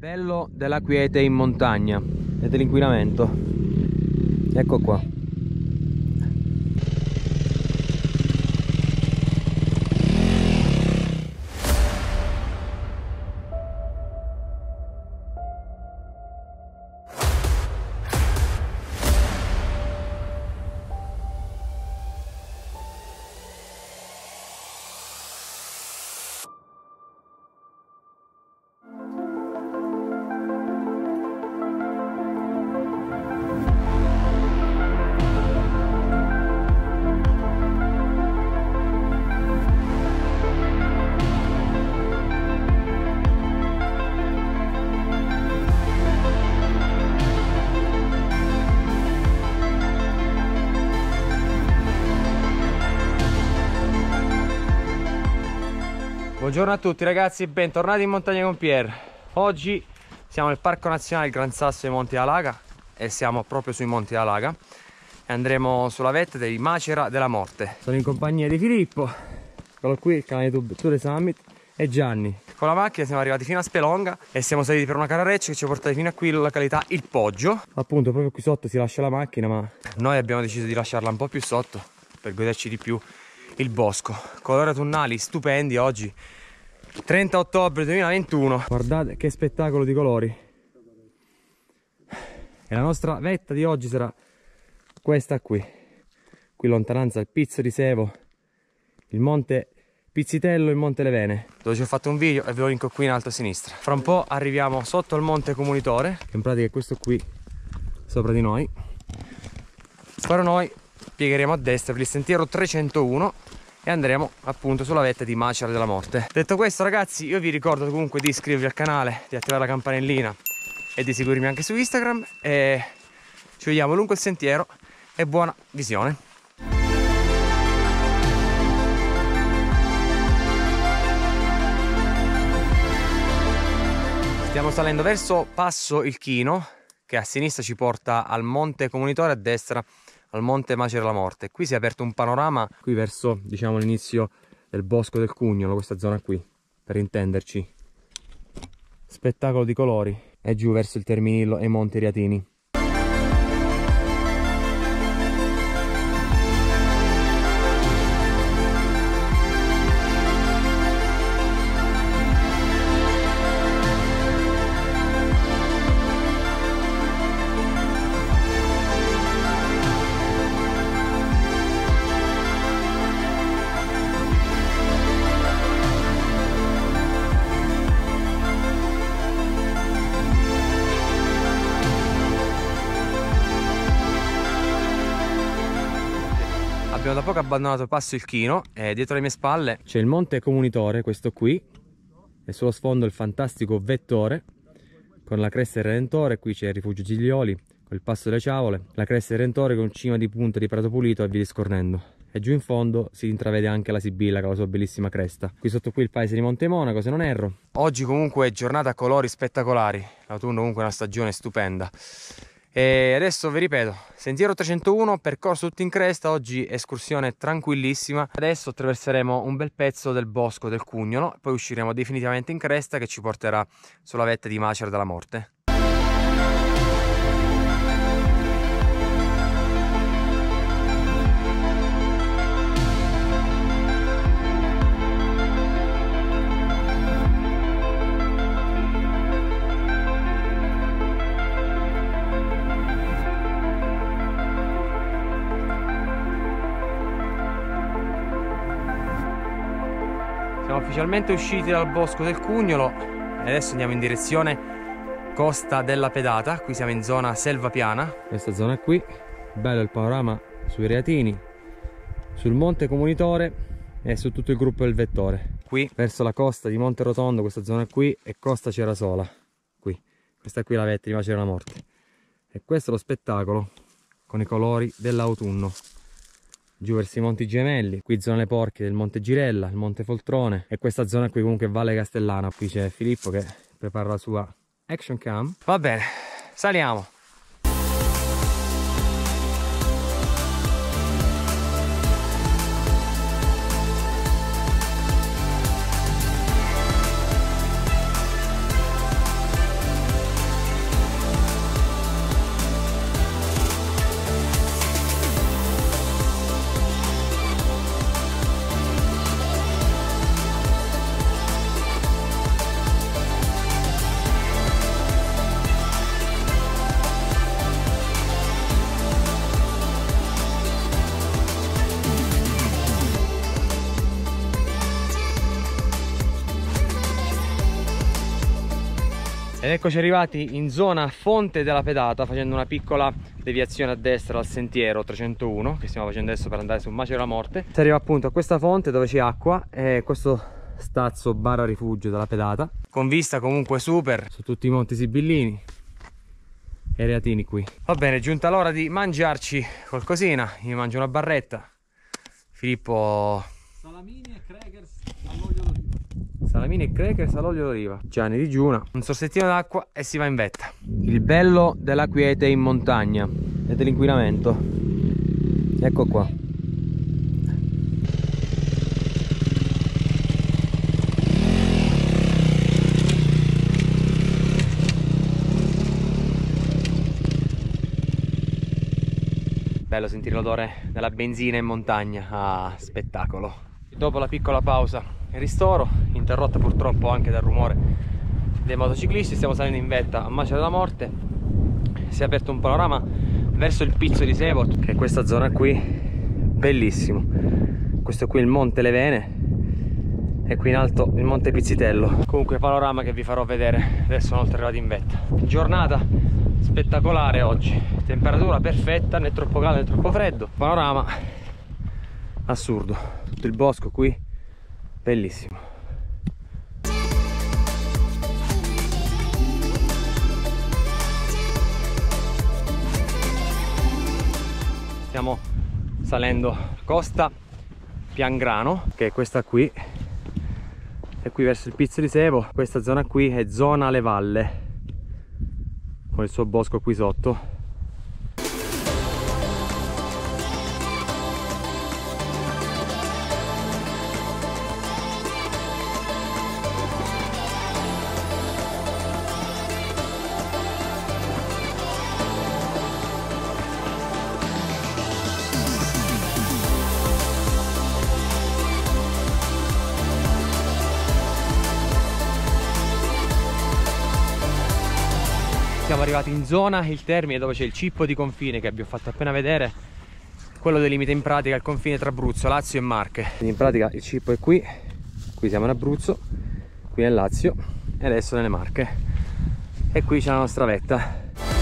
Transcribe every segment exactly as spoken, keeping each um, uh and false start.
Bello della quiete in montagna e dell'inquinamento. Ecco qua. Buongiorno a tutti ragazzi, bentornati in montagna con Pier. Oggi siamo nel Parco Nazionale Gran Sasso dei Monti Alaga e siamo proprio sui Monti Alaga e andremo sulla vetta dei Macera della Morte. Sono in compagnia di Filippo, quello qui, il canale YouTube Tour Summit, e Gianni. Con la macchina siamo arrivati fino a Spelonga e siamo saliti per una carareccia che ci ha portati fino a qui, la località Il Poggio. Appunto proprio qui sotto si lascia la macchina, ma noi abbiamo deciso di lasciarla un po' più sotto per goderci di più il bosco. Colori autunnali stupendi oggi, trenta ottobre duemilaventuno. Guardate che spettacolo di colori. E la nostra vetta di oggi sarà questa qui. Qui in lontananza il Pizzo di Sevo, il monte Pizzitello e il monte Levene, dove ci ho fatto un video e ve lo linko qui in alto a sinistra. Fra un po' arriviamo sotto al monte Comunitore, che in pratica è questo qui sopra di noi. Ora noi piegheremo a destra per il sentiero trecentouno e andremo appunto sulla vetta di Macera della Morte. Detto questo ragazzi, io vi ricordo comunque di iscrivervi al canale, di attivare la campanellina e di seguirmi anche su Instagram, e ci vediamo lungo il sentiero e buona visione. Stiamo salendo verso Passo Il Chino, che a sinistra ci porta al monte Comunitore, a destra al monte Macera della Morte. Qui si è aperto un panorama qui verso, diciamo, l'inizio del bosco del Cugnolo, questa zona qui, per intenderci. Spettacolo di colori. E giù verso il Terminillo e i Monti Riatini. Abbiamo da poco abbandonato Passo Il Chino e dietro le mie spalle c'è il monte Comunitore, questo qui, e sullo sfondo il fantastico Vettore con la cresta del Redentore. Qui c'è il rifugio Giglioli con il Passo delle Ciavole, la cresta del Redentore con cima di punta di Prato Pulito e via discorrendo. E giù in fondo si intravede anche la Sibilla con la sua bellissima cresta. Qui sotto qui il paese di Monte Monaco, se non erro. Oggi comunque è giornata a colori spettacolari, l'autunno comunque è una stagione stupenda. E adesso vi ripeto, sentiero trecentouno, percorso tutto in cresta, oggi escursione tranquillissima. Adesso attraverseremo un bel pezzo del bosco del Cugnolo, poi usciremo definitivamente in cresta che ci porterà sulla vetta di Macera della Morte. Siamo ufficialmente usciti dal bosco del Cugnolo e adesso andiamo in direzione Costa della Pedata. Qui siamo in zona selva piana, questa zona qui, bello il panorama sui Reatini, sul monte Comunitore e su tutto il gruppo del Vettore. Qui verso la costa di Monte Rotondo, questa zona qui, e Costa Cerasola, qui, questa qui è la vetta di Macera della Morte. E questo è lo spettacolo con i colori dell'autunno. Giù verso i Monti Gemelli, qui zona Le Porche del Monte Girella, il Monte Foltrone, e questa zona qui comunque è Valle Castellana. Qui c'è Filippo che prepara la sua action cam. Va bene, saliamo. Ed eccoci arrivati in zona Fonte della Pedata, facendo una piccola deviazione a destra dal sentiero trecentouno che stiamo facendo adesso per andare sul Macero della Morte. Si arriva appunto a questa fonte dove c'è acqua e questo stazzo barra rifugio della Pedata, con vista comunque super su tutti i monti sibillini e reatini qui. Va bene, è giunta l'ora di mangiarci qualcosina. Io mangio una barretta, Filippo salamini e crackers all'olio d'oliva. Salamini e crackers all'olio d'oliva. Gianni digiuna, un sorsettino d'acqua e si va in vetta. Il bello della quiete in montagna e dell'inquinamento. Ecco qua. Bello sentire l'odore della benzina in montagna. Ah, spettacolo. Dopo la piccola pausa e ristoro, interrotta purtroppo anche dal rumore dei motociclisti, stiamo salendo in vetta a Macero della Morte. Si è aperto un panorama verso il Pizzo di Sevo, che è questa zona qui, bellissimo. Questo qui è il Monte Levene e qui in alto il Monte Pizzitello. Comunque panorama che vi farò vedere adesso una volta arrivati in vetta. Giornata spettacolare oggi, temperatura perfetta, né troppo caldo né troppo freddo, panorama assurdo, tutto il bosco qui, bellissimo. Stiamo salendo Costa Piangrano, che è questa qui, e qui verso il Pizzo di Sevo. Questa zona qui è zona Le Valle, con il suo bosco qui sotto. Siamo arrivati in zona il termine, dove c'è il cippo di confine che abbiamo fatto appena vedere, quello delimita in pratica il confine tra Abruzzo, Lazio e Marche. Quindi in pratica il cippo è qui, qui siamo in Abruzzo, qui nel Lazio e adesso nelle Marche, e qui c'è la nostra vetta.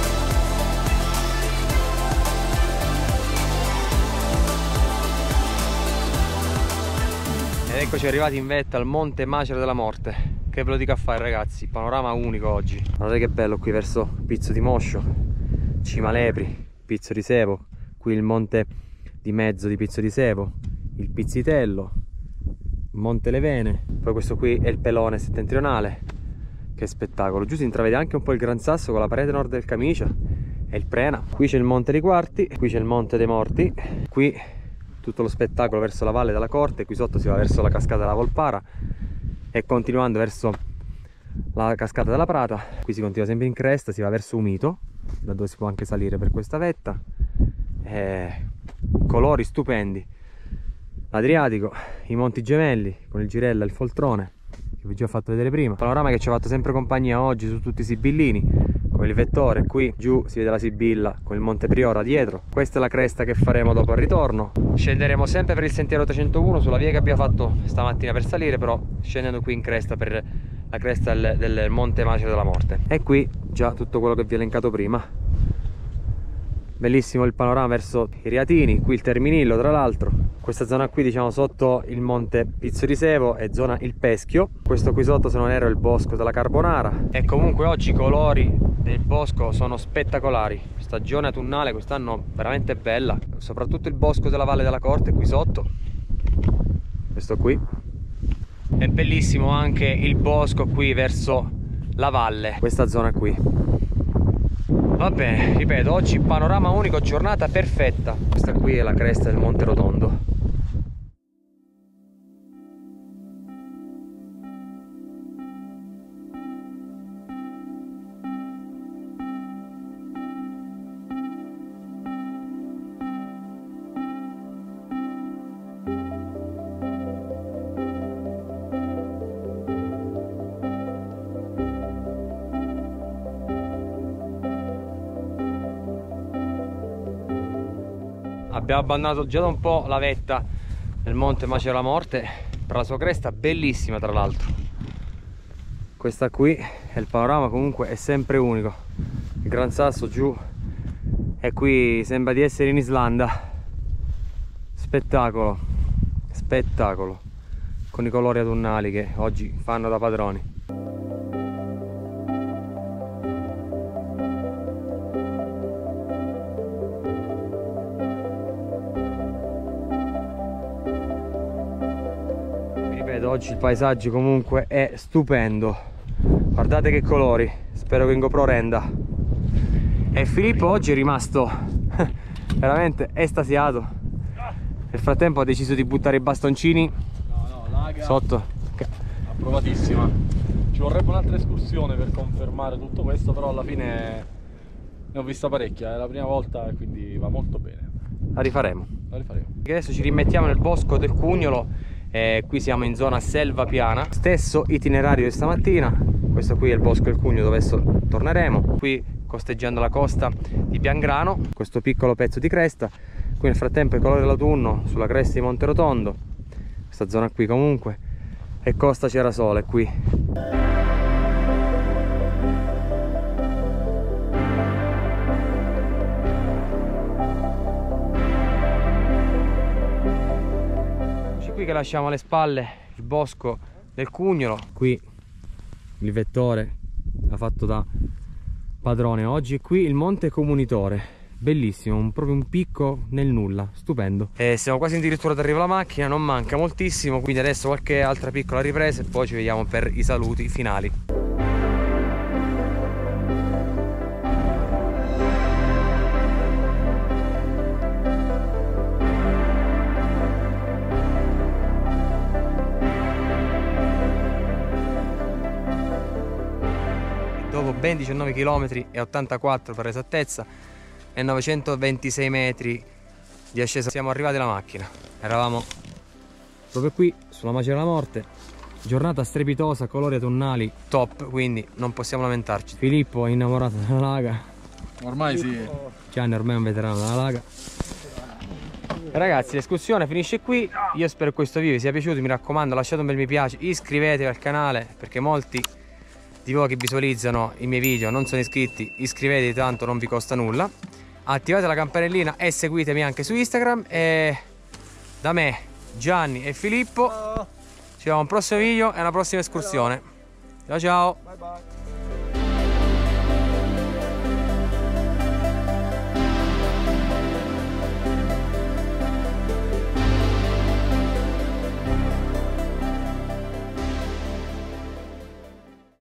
Ed eccoci arrivati in vetta al Monte Macero della Morte. Che ve lo dico a fare, ragazzi, panorama unico oggi. Guardate che bello qui verso Pizzo di Moscio, Cima Lepri, Pizzo di Sevo, qui il monte di mezzo di Pizzo di Sevo, il Pizzitello, Monte Levene, poi questo qui è il Pelone settentrionale. Che spettacolo, giù si intravede anche un po' il Gran Sasso con la parete nord del Camicia e il Prena. Qui c'è il Monte dei Quarti, qui c'è il Monte dei Morti, qui tutto lo spettacolo verso la Valle della Corte, qui sotto si va verso la cascata della Volpara e continuando verso la cascata della Prata. Qui si continua sempre in cresta, si va verso Umito, da dove si può anche salire per questa vetta. E colori stupendi, l'Adriatico, i Monti Gemelli con il Girella e il Foltrone che vi ho già fatto vedere prima. Panorama che ci ha fatto sempre compagnia oggi su tutti i Sibillini, con il vettore. Qui giù si vede la Sibilla con il Monte Priora dietro. Questa è la cresta che faremo dopo il ritorno. Scenderemo sempre per il sentiero trecentouno sulla via che abbiamo fatto stamattina per salire, però scendendo qui in cresta per la cresta del, del Monte Macero della Morte. E qui già tutto quello che vi ho elencato prima. Bellissimo il panorama verso i Reatini, qui il Terminillo tra l'altro. Questa zona qui, diciamo, sotto il Monte Pizzo di Sevo è zona Il Peschio. Questo qui sotto, se non erro, è il bosco della Carbonara. E comunque oggi i colori del bosco sono spettacolari. Stagione autunnale quest'anno veramente bella, soprattutto il bosco della Valle della Corte qui sotto, questo qui. È bellissimo anche il bosco qui verso la valle, questa zona qui. Va bene, ripeto, oggi panorama unico, giornata perfetta. Questa qui è la cresta del Monte Rotondo. Abbiamo abbandonato già da un po' la vetta del Monte Macero della Morte per la sua cresta bellissima, tra l'altro. Questa qui e il panorama comunque è sempre unico. Il Gran Sasso giù e qui sembra di essere in Islanda. Spettacolo, spettacolo, con i colori autunnali che oggi fanno da padroni. Vi ripeto, oggi il paesaggio comunque è stupendo. Guardate che colori, spero che in GoPro renda. E Filippo oggi è rimasto veramente estasiato. Nel frattempo ha deciso di buttare i bastoncini no, no, laga sotto. Approvatissima. Ci vorrebbe un'altra escursione per confermare tutto questo, però alla fine ne ho vista parecchia, è la prima volta e quindi va molto bene. La rifaremo. La rifaremo. Adesso ci rimettiamo nel bosco del Cugnolo, eh, qui siamo in zona selva piana. Stesso itinerario di stamattina. Questo qui è il bosco del Cugnolo dove adesso torneremo. Qui costeggiando la costa di Piangrano, questo piccolo pezzo di cresta. Qui nel frattempo i colori dell'autunno sulla cresta di Monterotondo, questa zona qui comunque, e Costa Cerasole qui. Eccoci qui che lasciamo alle spalle il bosco del Cugnolo. Qui il vettore ha fatto da padrone oggi, e qui il Monte Comunitore. Bellissimo, un, proprio un picco nel nulla, stupendo. E siamo quasi addirittura ad arrivare alla macchina, non manca moltissimo, quindi adesso qualche altra piccola ripresa e poi ci vediamo per i saluti finali. Dopo ben diciannove chilometri e ottantaquattro per esattezza e novecentoventisei metri di ascesa siamo arrivati alla macchina. Eravamo proprio qui sulla Macera della Morte, giornata strepitosa, colori autunnali top, quindi non possiamo lamentarci. Filippo è innamorato della laga, Ormai sì. Gianni ormai è un veterano della laga. E ragazzi, l'escursione finisce qui. Io spero che questo video vi sia piaciuto, mi raccomando lasciate un bel mi piace, iscrivetevi al canale perché molti di voi che visualizzano i miei video non sono iscritti. Iscrivetevi, tanto non vi costa nulla. Attivate la campanellina e seguitemi anche su Instagram. E da me, Gianni e Filippo ci vediamo a un prossimo video e una prossima escursione. Ciao ciao. Bye bye.